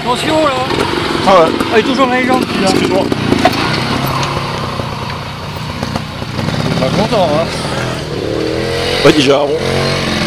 Attention là. Ah ouais. Ah, il est toujours dans les jambes celui-là. Excuse-moi. Pas content hein. Pas déjà, bon.